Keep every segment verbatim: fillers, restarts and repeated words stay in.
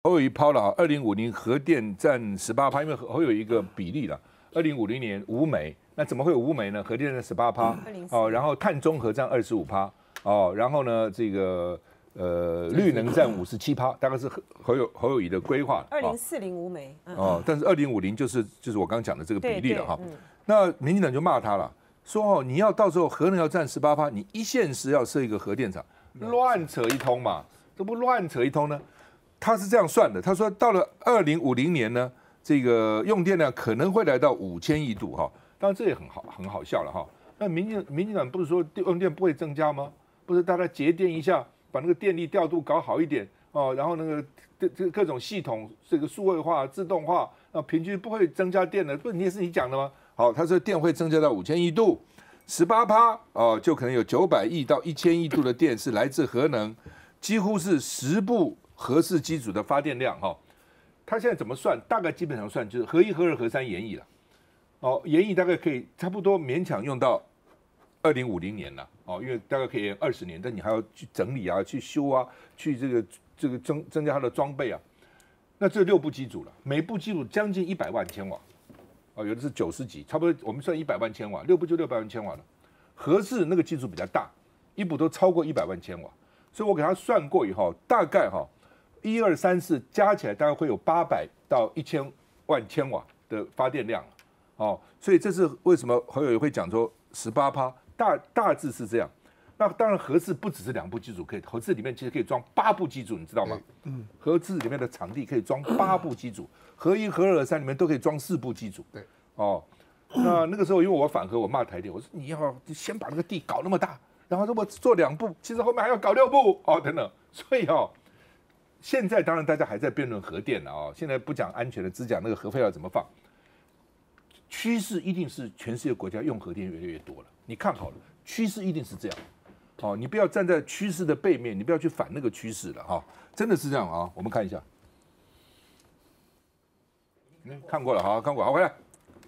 侯友宜抛了啊，二零五零核电占十八趴，因为侯友宜一个比例了，二零五零年无煤，那怎么会有无煤呢？核电占十八趴，哦，然后碳中和占二十五趴，哦，然后呢这个。呃，绿能占五十七趴，大概是侯友侯友宜的规划。 二零四零无煤哦，但是二零五零就是就是我刚刚讲的这个比例了哈。那民进党就骂他了，说哦，你要到时候核能要占十八趴，你一线时要设一个核电厂，乱扯一通嘛，这不乱扯一通呢？他是这样算的，他说到了二零五零年呢，这个用电量可能会来到五千亿度哈。当然这也很好很好笑了哈。那民进民进党不是说用电不会增加吗？不是大家节电一下。把那个电力调度搞好一点哦，然后那个这这各种系统这个数位化、自动化，啊，平均不会增加电的，不你也是你讲的吗？好，他说电会增加到五千亿度，十八趴哦，就可能有九百亿到一千亿度的电是来自核能，几乎是十部核四机组的发电量哈。他现在怎么算？大概基本上算就是核一、核二、核三延役了，哦，延役大概可以差不多勉强用到二零五零年了。哦，因为大概可以延二十年，但你还要去整理啊，去修啊，去这个这个增增加它的装备啊。那这六部机组了，每部机组将近一百万千瓦，哦，有的是九十几，差不多我们算一百万千瓦，六部就六百万千瓦了。核四那个机组比较大，一部都超过一百万千瓦，所以我给他算过以后，大概哈一二三四加起来大概会有八百到一千万千瓦的发电量，哦，所以这是为什么侯友宜会讲说十八趴。大大致是这样，那当然核四不只是两部机组可以，核四里面其实可以装八部机组，你知道吗？嗯，核四里面的场地可以装八部机组，核一、核二、核三里面都可以装四部机组。对，哦，那那个时候因为我反核，我骂台电，我说你要先把那个地搞那么大，然后如果做两部，其实后面还要搞六部哦等等，所以哦，现在当然大家还在辩论核电了哦，现在不讲安全的，只讲那个核废料怎么放。趋势一定是全世界国家用核电越来越多了。你看好了，趋势一定是这样，哦，你不要站在趋势的背面，你不要去反那个趋势了哈、哦，真的是这样啊。我们看一下，嗯，看过了，好，看过，好，回来，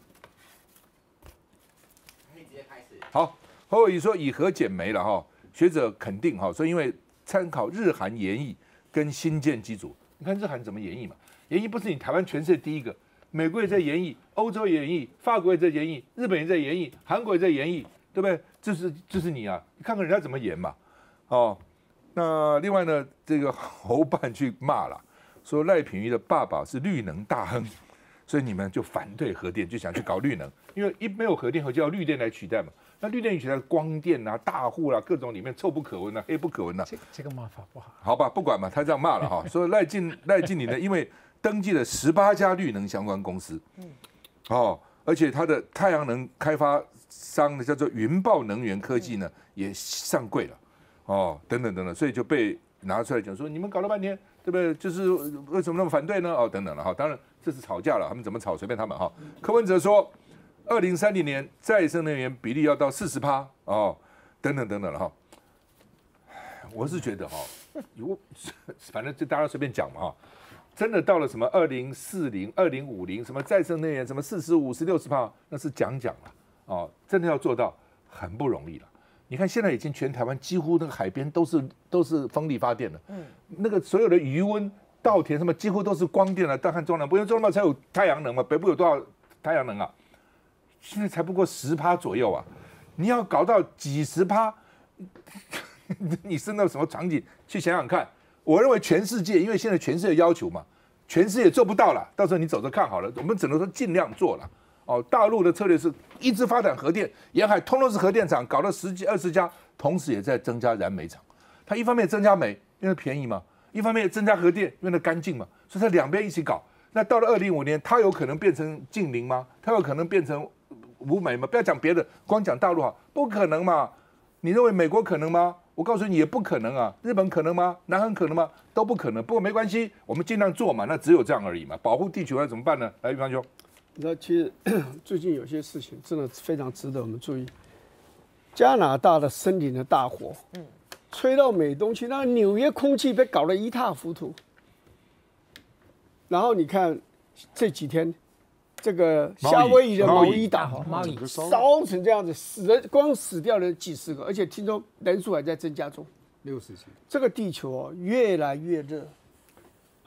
可以直接开始。好，侯友宜说以核减煤了哈，学者肯定哈，说因为参考日韩研议跟新建机组，你看日韩怎么研议嘛？研议不是你台湾全世界第一个，美国也在研议，欧洲也研议，法国也在研议，日本也在研议，韩国也在研议。对不对？这是这是你啊！你看看人家怎么演嘛，哦。那另外呢，这个侯办去骂了，说赖品妤的爸爸是绿能大亨，所以你们就反对核电，就想去搞绿能，因为一没有核电，核就要绿电来取代嘛。那绿电取代光电啊、大户啊，各种里面臭不可闻啊、黑不可闻啊。 这这个骂法不好。 好吧，不管嘛，他这样骂了哈，说赖进赖进你呢，因为登记了十八家绿能相关公司，嗯，哦，而且他的太阳能开发。商的叫做云豹能源科技呢，也上柜了，哦，等等等等，所以就被拿出来讲说，你们搞了半天，对不对？就是为什么那么反对呢？哦，等等了哈，当然这是吵架了，他们怎么吵随便他们哈。柯文哲说，二零三零年再生能源比例要到四十趴哦，等等等等了哈。我是觉得哈，如反正就大家随便讲嘛哈。真的到了什么二零四零、二零五零，什么再生能源，什么四十五十、六十趴，那是讲讲了。哦，真的要做到很不容易了。你看现在已经全台湾几乎那个海边都是都是风力发电了，嗯，那个所有的渔温、稻田什么几乎都是光电了。但看中南部，因为中南部才有太阳能嘛，北部有多少太阳能啊？现在才不过十趴左右啊！你要搞到几十趴，你是那什么场景？去想想看。我认为全世界，因为现在全世界要求嘛，全世界做不到了，到时候你走着看好了，我们只能说尽量做了。哦，大陆的策略是一直发展核电，沿海通通是核电厂，搞了十几二十家，同时也在增加燃煤厂。它一方面增加煤，因为便宜嘛；一方面增加核电，因为它干净嘛。所以它两边一起搞。那到了二零五年，它有可能变成净零吗？它有可能变成无煤吗？不要讲别的，光讲大陆哈，不可能嘛。你认为美国可能吗？我告诉你也不可能啊。日本可能吗？南韩可能吗？都不可能。不过没关系，我们尽量做嘛。那只有这样而已嘛。保护地球要怎么办呢？来，玉芳兄。 你知道，其实最近有些事情真的非常值得我们注意。加拿大的森林的大火，嗯，吹到美东去，那纽约空气被搞得一塌糊涂。然后你看这几天，这个夏威夷的毛伊岛烧成这样子，死了光死掉了几十个，而且听说人数还在增加中。 六十几， 这个地球哦越来越热，好、哦，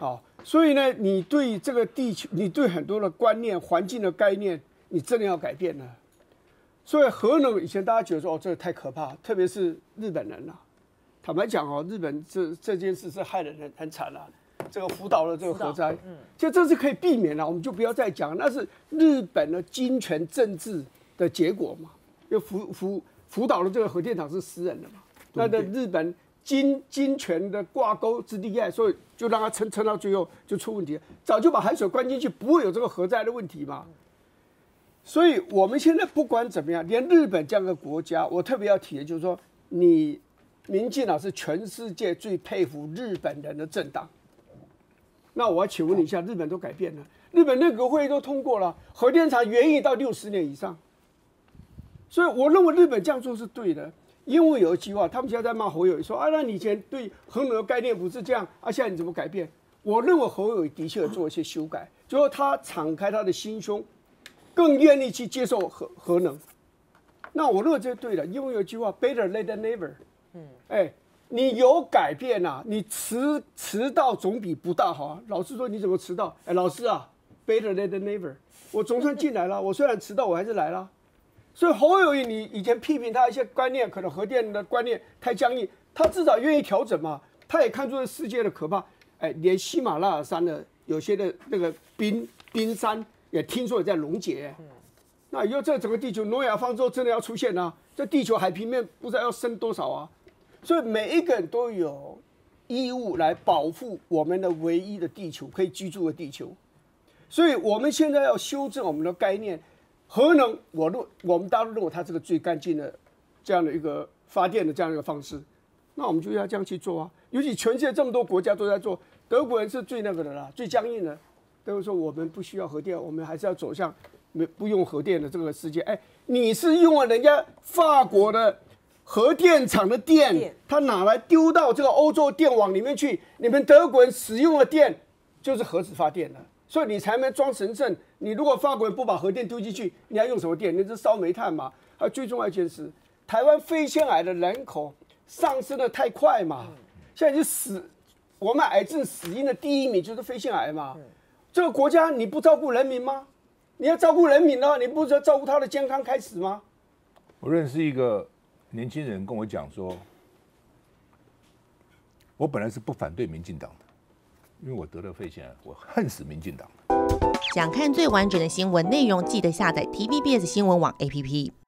所以呢，你对这个地球，你对很多的观念、环境的概念，你真的要改变了。所以核能以前大家觉得说哦，这个太可怕，特别是日本人啊。坦白讲哦，日本这这件事是害人很很惨啊。这个福岛的这个核灾，嗯，其实这是可以避免了，我们就不要再讲，那是日本的金权政治的结果嘛。就福福福岛的这个核电厂是私人的嘛，那的日本金金权的挂钩之厉害，所以就让它撑撑到最后就出问题了。早就把海水关进去，不会有这个核灾的问题嘛。所以我们现在不管怎么样，连日本这样的国家，我特别要提的就是说，你民进党是全世界最佩服日本人的政党。那我要请问你一下，日本都改变了，日本内阁会议都通过了，核电厂延役到六十年以上。所以我认为日本这样做是对的，因为有一句话，他们现在在骂侯友宜说啊，那你以前对核能的概念不是这样啊，现在你怎么改变？我认为侯友宜的确有做一些修改，就说他敞开他的心胸，更愿意去接受核核能。那我认为这是对的，因为有一句话 ，better late than never。嗯，哎。你有改变啊，你迟迟到总比不到好啊。老师说你怎么迟到？哎，老师啊 ，better late than never。我总算进来了，我虽然迟到，我还是来了。所以侯友宜，你以前批评他一些观念，可能核电的观念太僵硬，他至少愿意调整嘛。他也看出了世界的可怕。哎，连喜马拉雅山的有些的那个冰冰山也听说也在溶解。那以后这整个地球诺亚方舟真的要出现啊，这地球海平面不知道要升多少啊。所以每一个人都有义务来保护我们的唯一的地球，可以居住的地球。所以我们现在要修正我们的概念，核能，我认我们大陆认为它是个最干净的这样的一个发电的这样一个方式，那我们就要这样去做啊。尤其全世界这么多国家都在做，德国人是最那个的啦，最僵硬的。德国说我们不需要核电，我们还是要走向没不用核电的这个世界。哎，你是用了人家法国的核电厂的电，它拿来丢到这个欧洲电网里面去，你们德国人使用的电就是核子发电的，所以你才能装神圣。你如果法国人不把核电丢进去，你要用什么电？你是烧煤炭嘛？还有最重要一件事，台湾肺腺癌的人口上升的太快嘛，现在就死，我们癌症死因的第一名就是肺腺癌嘛。这个国家你不照顾人民吗？你要照顾人民呢，你不是要照顾他的健康开始吗？ 我认识一个年轻人跟我讲说，我本来是不反对民进党的，因为我得了肺腺癌，我恨死民进党。 想看最完整的新闻内容，记得下载 T V B S 新闻网 A P P。